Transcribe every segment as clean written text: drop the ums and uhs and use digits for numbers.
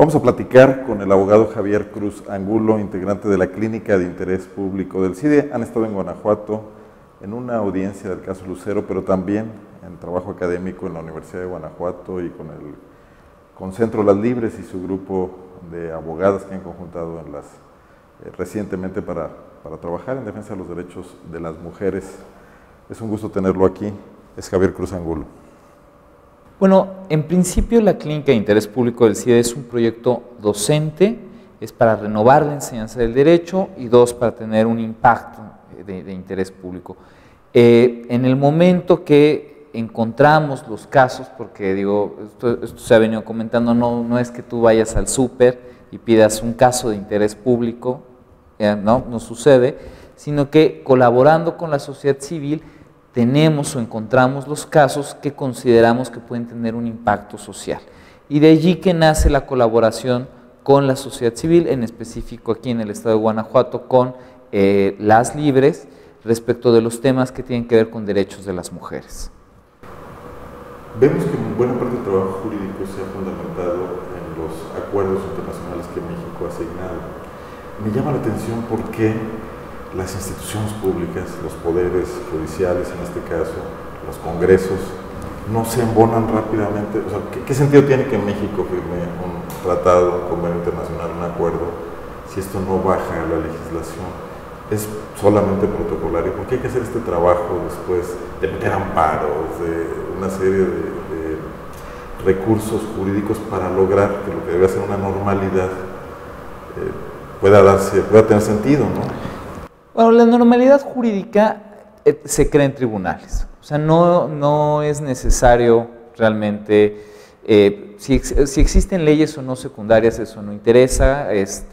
Vamos a platicar con el abogado Javier Cruz Angulo, integrante de la Clínica de Interés Público del CIDE. Han estado en Guanajuato en una audiencia del caso Lucero, pero también en trabajo académico en la Universidad de Guanajuato y con Centro Las Libres y su grupo de abogadas que han conjuntado recientemente para trabajar en defensa de los derechos de las mujeres. Es un gusto tenerlo aquí. Es Javier Cruz Angulo. Bueno, en principio la Clínica de Interés Público del CIDE es un proyecto docente, es para renovar la enseñanza del derecho y dos, para tener un impacto de interés público. En el momento que encontramos los casos, porque digo, esto se ha venido comentando, no es que tú vayas al súper y pidas un caso de interés público, no sucede, sino que colaborando con la sociedad civil tenemos o encontramos los casos que consideramos que pueden tener un impacto social. Y de allí que nace la colaboración con la sociedad civil, en específico aquí en el estado de Guanajuato, con Las Libres, respecto de los temas que tienen que ver con derechos de las mujeres. Vemos que buena parte del trabajo jurídico se ha fundamentado en los acuerdos internacionales que México ha asignado. Me llama la atención por qué las instituciones públicas, los poderes judiciales en este caso, los congresos, no se embonan rápidamente. O sea, ¿qué sentido tiene que México firme un tratado, un convenio internacional, un acuerdo, si esto no baja a la legislación? Es solamente protocolario. ¿Por qué hay que hacer este trabajo después de meter amparos, de una serie de recursos jurídicos para lograr que lo que debe ser una normalidad pueda tener sentido, ¿no? Bueno, la normalidad jurídica se crea en tribunales, o sea, no es necesario realmente, si existen leyes o no secundarias, eso no interesa,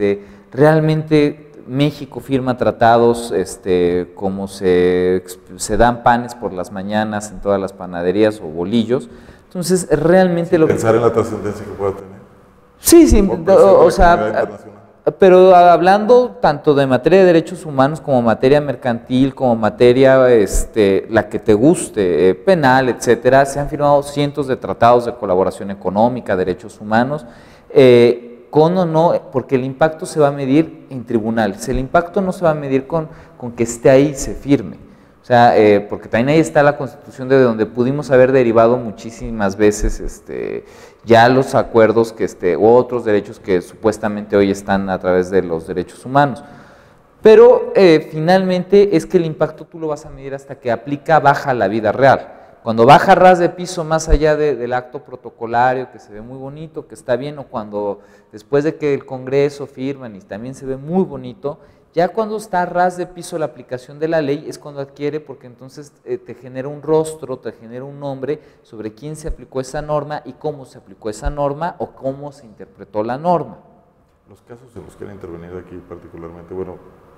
realmente México firma tratados como se dan panes por las mañanas en todas las panaderías o bolillos, entonces realmente Pensar en la trascendencia que pueda tener. Sí, o sea, pero hablando tanto de materia de derechos humanos como materia mercantil, como materia la que te guste, penal, etcétera, se han firmado cientos de tratados de colaboración económica, derechos humanos, con o no, porque el impacto se va a medir en tribunales. El impacto no se va a medir con que esté ahí y se firme. O sea, porque también ahí está la Constitución, de donde pudimos haber derivado muchísimas veces ya los acuerdos u otros derechos que supuestamente hoy están a través de los derechos humanos. Pero finalmente es que el impacto tú lo vas a medir hasta que baja la vida real. Cuando baja ras de piso más allá del acto protocolario, que se ve muy bonito, que está bien, o cuando después de que el Congreso firman y también se ve muy bonito, ya cuando está a ras de piso la aplicación de la ley es cuando adquiere, porque entonces te genera un rostro, te genera un nombre sobre quién se aplicó esa norma y cómo se aplicó esa norma o cómo se interpretó la norma. Los casos en los que han intervenido aquí particularmente, bueno,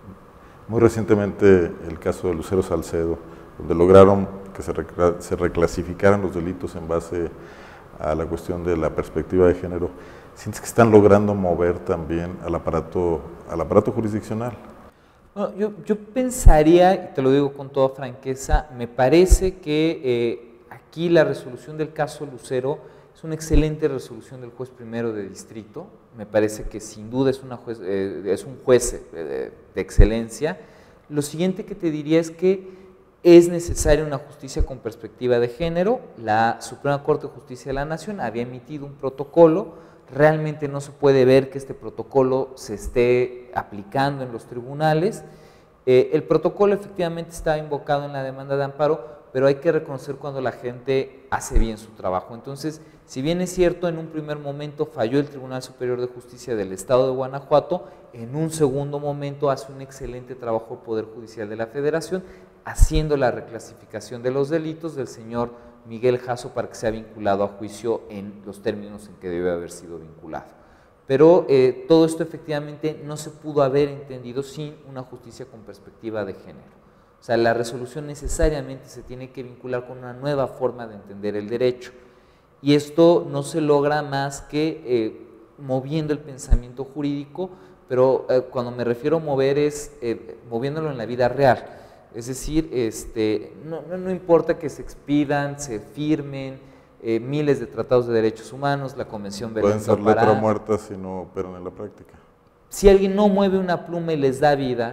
muy recientemente el caso de Lucero Salcedo, donde lograron que se reclasificaran los delitos en base a la cuestión de la perspectiva de género. ¿Sientes que están logrando mover también al aparato jurisdiccional? Bueno, yo pensaría, y te lo digo con toda franqueza, me parece que aquí la resolución del caso Lucero es una excelente resolución del juez primero de distrito. Me parece que sin duda es un juez de excelencia. Lo siguiente que te diría es que es necesaria una justicia con perspectiva de género. La Suprema Corte de Justicia de la Nación había emitido un protocolo. Realmente no se puede ver que este protocolo se esté aplicando en los tribunales. El protocolo efectivamente estaba invocado en la demanda de amparo, pero hay que reconocer cuando la gente hace bien su trabajo. Entonces, si bien es cierto, en un primer momento falló el Tribunal Superior de Justicia del Estado de Guanajuato, en un segundo momento hace un excelente trabajo el Poder Judicial de la Federación, haciendo la reclasificación de los delitos del señor Miguel Jasso para que sea vinculado a juicio en los términos en que debe haber sido vinculado. Pero todo esto efectivamente no se pudo haber entendido sin una justicia con perspectiva de género. O sea, la resolución necesariamente se tiene que vincular con una nueva forma de entender el derecho. Y esto no se logra más que moviendo el pensamiento jurídico, pero cuando me refiero a mover es moviéndolo en la vida real. Es decir, no importa que se expidan, se firmen, miles de tratados de derechos humanos, la Convención Belén Pueden ser do Pará. letra muerta si no operan en la práctica. Si alguien no mueve una pluma y les da vida,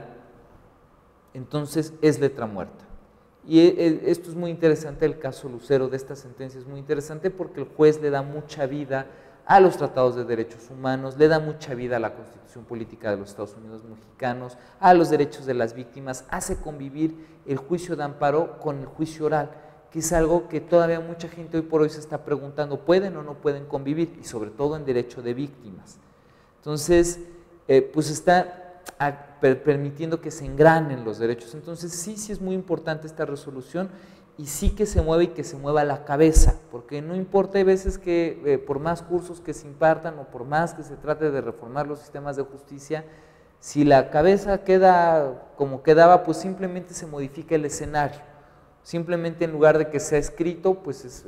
entonces es letra muerta. Y esto es muy interesante, el caso Lucero de esta sentencia es muy interesante porque el juez le da mucha vida a los tratados de derechos humanos, le da mucha vida a la Constitución Política de los Estados Unidos Mexicanos, a los derechos de las víctimas, hace convivir el juicio de amparo con el juicio oral, que es algo que todavía mucha gente hoy por hoy se está preguntando, ¿pueden o no pueden convivir? Y sobre todo en derecho de víctimas. Entonces, pues está permitiendo que se engranen los derechos. Entonces sí es muy importante esta resolución y sí que se mueva y que se mueva la cabeza, porque no importa, hay veces que por más cursos que se impartan o por más que se trate de reformar los sistemas de justicia, si la cabeza queda como quedaba, pues simplemente se modifica el escenario. Simplemente en lugar de que sea escrito, pues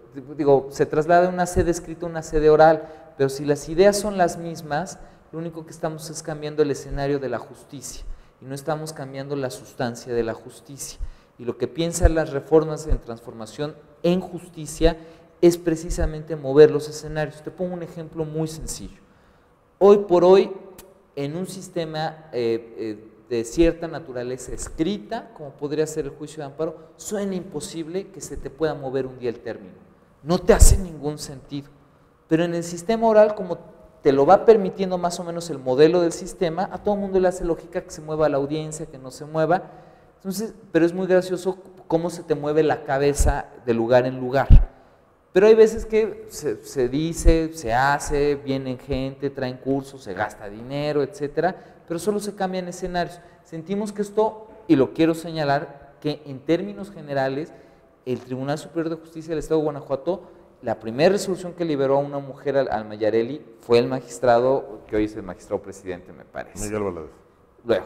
se traslada de una sede escrita a una sede oral, pero si las ideas son las mismas, lo único que estamos es cambiando el escenario de la justicia y no estamos cambiando la sustancia de la justicia. Y lo que piensan las reformas en transformación en justicia es precisamente mover los escenarios. Te pongo un ejemplo muy sencillo. Hoy por hoy, en un sistema de cierta naturaleza escrita, como podría ser el juicio de amparo, suena imposible que se te pueda mover un día el término. No te hace ningún sentido. Pero en el sistema oral, como te lo va permitiendo más o menos el modelo del sistema, a todo el mundo le hace lógica que se mueva la audiencia, que no se mueva. Entonces, pero es muy gracioso cómo se te mueve la cabeza de lugar en lugar. Pero hay veces que se dice, se hace, vienen gente, traen cursos, se gasta dinero, etcétera, pero solo se cambian escenarios. Sentimos que esto, y lo quiero señalar, que en términos generales, el Tribunal Superior de Justicia del Estado de Guanajuato, la primera resolución que liberó a una mujer al Mayarelli fue el magistrado, que hoy es el magistrado presidente, me parece. Miguel Valadez. Luego,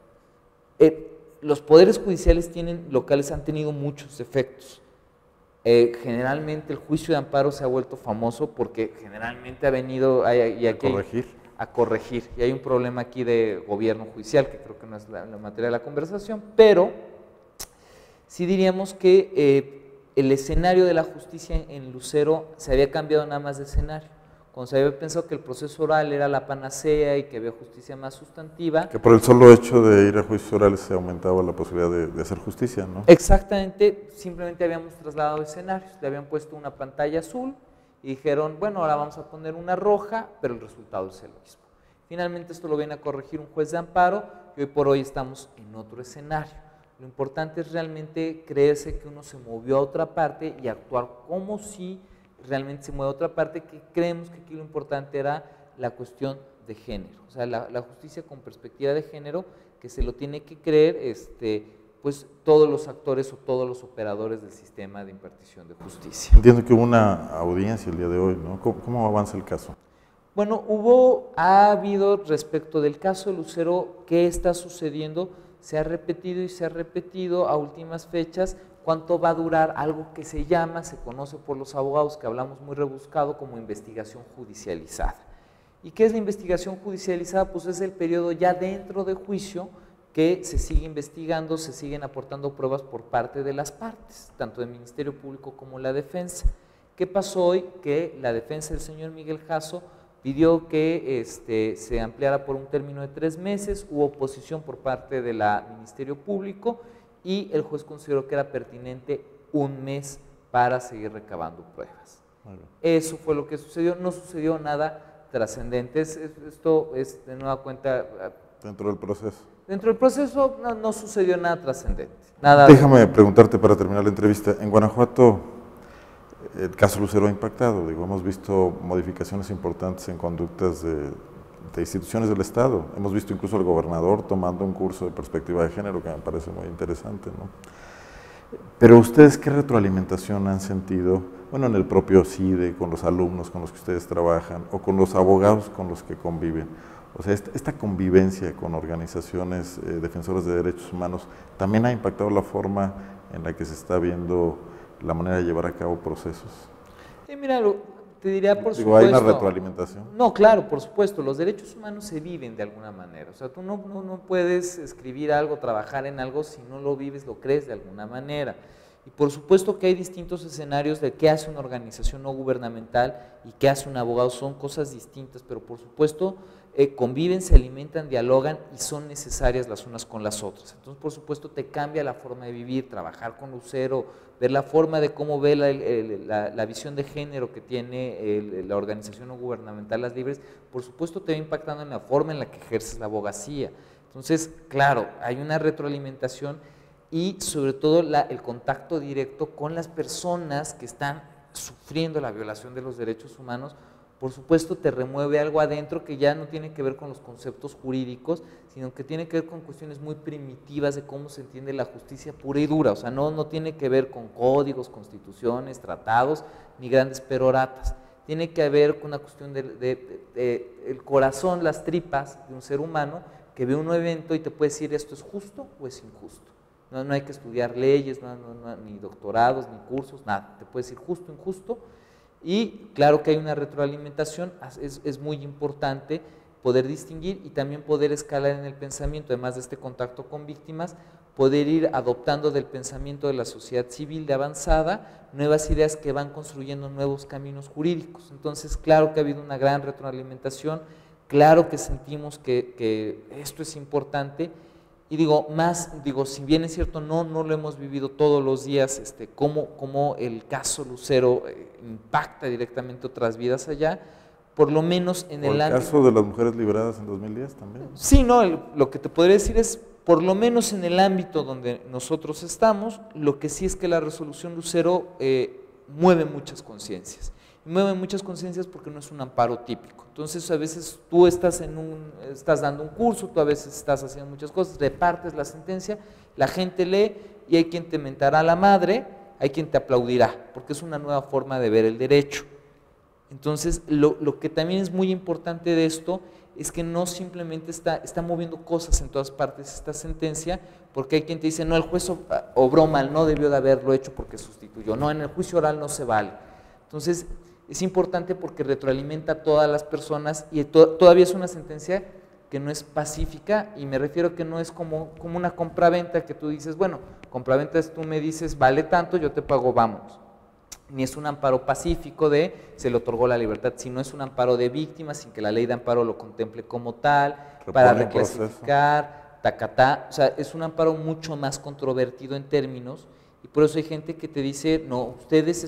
los poderes judiciales locales han tenido muchos defectos. Generalmente el juicio de amparo se ha vuelto famoso porque generalmente ha venido a corregir. Y hay un problema aquí de gobierno judicial, que creo que no es la materia de la conversación, pero sí diríamos que el escenario de la justicia en Lucero se había cambiado nada más de escenario. Cuando se había pensado que el proceso oral era la panacea y que había justicia más sustantiva. Que por el solo hecho de ir a juicios orales se aumentaba la posibilidad de hacer justicia, ¿no? Exactamente, simplemente habíamos trasladado escenarios, le habían puesto una pantalla azul y dijeron, bueno, ahora vamos a poner una roja, pero el resultado es el mismo. Finalmente esto lo viene a corregir un juez de amparo y hoy por hoy estamos en otro escenario. Lo importante es realmente creerse que uno se movió a otra parte y actuar como si realmente se mueve a otra parte, que creemos que aquí lo importante era la cuestión de género, o sea, la justicia con perspectiva de género, que se lo tiene que creer pues todos los actores o todos los operadores del sistema de impartición de justicia. Entiendo que hubo una audiencia el día de hoy, ¿no? ¿Cómo avanza el caso? Bueno, ha habido respecto del caso de Lucero, ¿qué está sucediendo? Se ha repetido a últimas fechas. ¿Cuánto va a durar algo que se conoce por los abogados, que hablamos muy rebuscado, como investigación judicializada? ¿Y qué es la investigación judicializada? Pues es el periodo ya dentro de juicio que se sigue investigando, se siguen aportando pruebas por parte de las partes, tanto del Ministerio Público como la defensa. ¿Qué pasó hoy? Que la defensa del señor Miguel Jasso pidió que se ampliara por un término de 3 meses, hubo oposición por parte del Ministerio Público y el juez consideró que era pertinente 1 mes para seguir recabando pruebas. Eso fue lo que sucedió, no sucedió nada trascendente. Esto es de nueva cuenta… Dentro del proceso. Dentro del proceso no sucedió nada trascendente. Déjame preguntarte para terminar la entrevista. En Guanajuato, el caso Lucero ha impactado. Hemos visto modificaciones importantes en conductas de instituciones del Estado. Hemos visto incluso al gobernador tomando un curso de perspectiva de género que me parece muy interesante, ¿no? Pero ustedes, ¿qué retroalimentación han sentido? Bueno, en el propio CIDE, con los alumnos con los que ustedes trabajan o con los abogados con los que conviven. O sea, esta convivencia con organizaciones defensoras de derechos humanos también ha impactado la forma en la que se está viendo la manera de llevar a cabo procesos. Sí, mira, te diría por supuesto… ¿Hay una retroalimentación? No, claro, por supuesto, los derechos humanos se viven de alguna manera. O sea, tú no puedes escribir algo, trabajar en algo si no lo vives, lo crees de alguna manera. Y por supuesto que hay distintos escenarios de qué hace una organización no gubernamental y qué hace un abogado, son cosas distintas, pero por supuesto conviven, se alimentan, dialogan y son necesarias las unas con las otras. Entonces, por supuesto, te cambia la forma de vivir, trabajar con Lucero, ver la forma de cómo ve la visión de género que tiene la organización no gubernamental Las Libres, por supuesto te va impactando en la forma en la que ejerces la abogacía. Entonces, claro, hay una retroalimentación y sobre todo el contacto directo con las personas que están sufriendo la violación de los derechos humanos. Por supuesto te remueve algo adentro que ya no tiene que ver con los conceptos jurídicos, sino que tiene que ver con cuestiones muy primitivas de cómo se entiende la justicia pura y dura. O sea, no tiene que ver con códigos, constituciones, tratados, ni grandes peroratas. Tiene que ver con una cuestión el corazón, las tripas de un ser humano que ve un evento y te puede decir esto es justo o es injusto. No hay que estudiar leyes, ni doctorados, ni cursos, nada. Te puede decir justo, injusto. Y claro que hay una retroalimentación, es muy importante poder distinguir y también poder escalar en el pensamiento, además de este contacto con víctimas, poder ir adoptando del pensamiento de la sociedad civil de avanzada nuevas ideas que van construyendo nuevos caminos jurídicos. Entonces, claro que ha habido una gran retroalimentación, claro que sentimos que esto es importante. Y digo, si bien es cierto, no lo hemos vivido todos los días, cómo el caso Lucero impacta directamente otras vidas allá, por lo menos en el ámbito… ¿El caso de las mujeres liberadas en 2010 también? Sí, no, lo que te podría decir es, por lo menos en el ámbito donde nosotros estamos, lo que sí es que la resolución Lucero mueve muchas conciencias. Mueve muchas conciencias porque no es un amparo típico. Entonces, a veces tú estás dando un curso, tú a veces estás haciendo muchas cosas, repartes la sentencia, la gente lee y hay quien te mentará la madre, hay quien te aplaudirá, porque es una nueva forma de ver el derecho. Entonces, lo que también es muy importante de esto es que no simplemente está moviendo cosas en todas partes esta sentencia, porque hay quien te dice, no, el juez obró mal, no debió de haberlo hecho porque sustituyó, no, en el juicio oral no se vale. Entonces, es importante porque retroalimenta a todas las personas y todavía es una sentencia que no es pacífica, y me refiero a que no es como una compraventa que tú dices, bueno, compraventa es tú me dices, vale tanto, yo te pago, vamos. Ni es un amparo pacífico de se le otorgó la libertad, sino es un amparo de víctimas sin que la ley de amparo lo contemple como tal, para reclasificar, tacatá, o sea, es un amparo mucho más controvertido en términos. Y por eso hay gente que te dice, no, ustedes,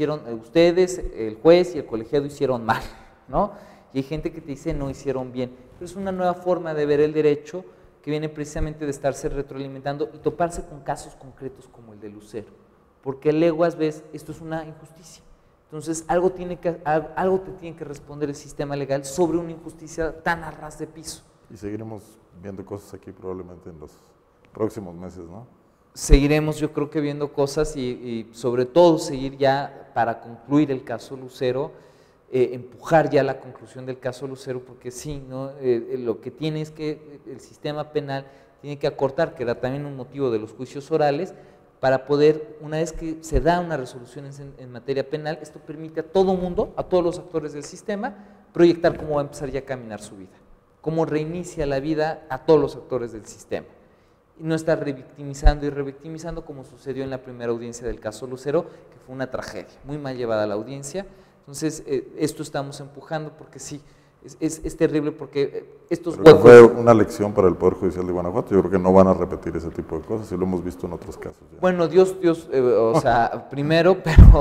el juez y el colegiado hicieron mal, ¿no? Y hay gente que te dice, no, hicieron bien. Pero es una nueva forma de ver el derecho que viene precisamente de estarse retroalimentando y toparse con casos concretos como el de Lucero. Porque leguas ves, esto es una injusticia. Entonces, algo te tiene que responder el sistema legal sobre una injusticia tan a ras de piso. Y seguiremos viendo cosas aquí probablemente en los próximos meses, ¿no? Seguiremos, yo creo que viendo cosas y sobre todo seguir ya para concluir el caso Lucero, empujar ya la conclusión del caso Lucero, porque sí, ¿no? Lo que tiene es que el sistema penal tiene que acortar, que era también un motivo de los juicios orales, para poder, una vez que se da una resolución en materia penal, esto permite a todo mundo, a todos los actores del sistema, proyectar cómo va a empezar ya a caminar su vida, cómo reinicia la vida a todos los actores del sistema. Y no estar revictimizando y revictimizando como sucedió en la primera audiencia del caso Lucero, que fue una tragedia, muy mal llevada la audiencia. Entonces, esto estamos empujando porque sí, es terrible porque estos huecos… Fue una lección para el Poder Judicial de Guanajuato, yo creo que no van a repetir ese tipo de cosas y lo hemos visto en otros casos. Ya. Bueno, Dios, o sea, primero,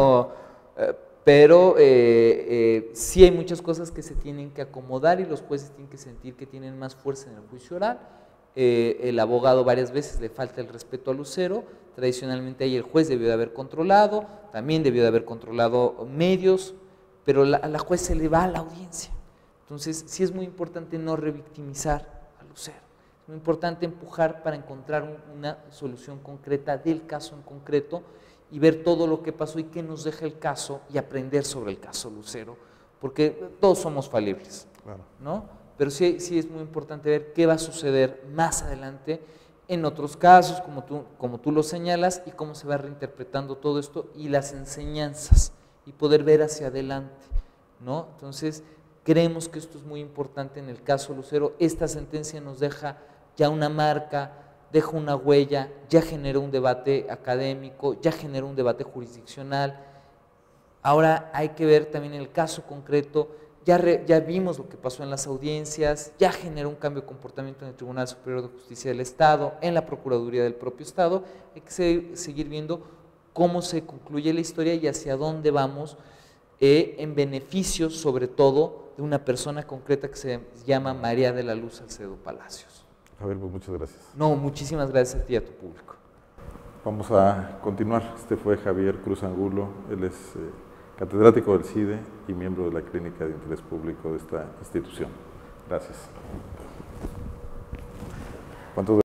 pero sí hay muchas cosas que se tienen que acomodar y los jueces tienen que sentir que tienen más fuerza en el juicio oral. El abogado varias veces le falta el respeto a Lucero, tradicionalmente ahí el juez debió de haber controlado, también debió de haber controlado medios, pero a la juez se le va a la audiencia. Entonces sí es muy importante no revictimizar a Lucero, es muy importante empujar para encontrar una solución concreta del caso en concreto y ver todo lo que pasó y qué nos deja el caso y aprender sobre el caso Lucero, porque todos somos falibles, claro, ¿no? Pero sí es muy importante ver qué va a suceder más adelante en otros casos, como tú lo señalas, y cómo se va reinterpretando todo esto y las enseñanzas, y poder ver hacia adelante, ¿no? Entonces, creemos que esto es muy importante en el caso Lucero. Esta sentencia nos deja ya una marca deja una huella, ya generó un debate académico, ya generó un debate jurisdiccional. Ahora hay que ver también el caso concreto, ya vimos lo que pasó en las audiencias, ya generó un cambio de comportamiento en el Tribunal Superior de Justicia del Estado, en la Procuraduría del propio Estado. Hay que seguir viendo cómo se concluye la historia y hacia dónde vamos, en beneficio sobre todo de una persona concreta que se llama María de la Luz Salcedo Palacios. Javier, pues muchas gracias. No, muchísimas gracias a ti y a tu público. Vamos a continuar. Este fue Javier Cruz Angulo, él es catedrático del CIDE y miembro de la Clínica de Interés Público de esta institución. Gracias. ¿Cuánto